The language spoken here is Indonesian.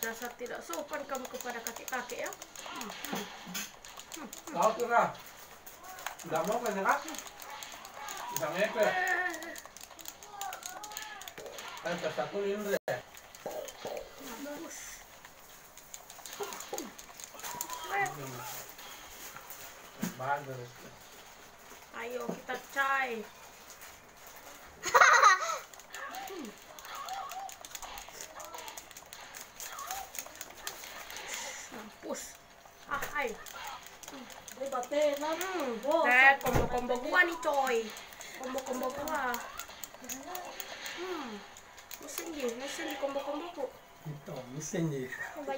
Dasar tidak sopan kamu kepada kakek-kakek ya. Kau tuh Ra, nggak mau kan ya? Bisa ngepet. Kan satu ini deh. Mampus. Bagus. Ayo kita cai. Mampus. Hai. Combo-combo gua nih coy. Combo-combo gua. Mesin di combo-combo ku. Itu mesin nih.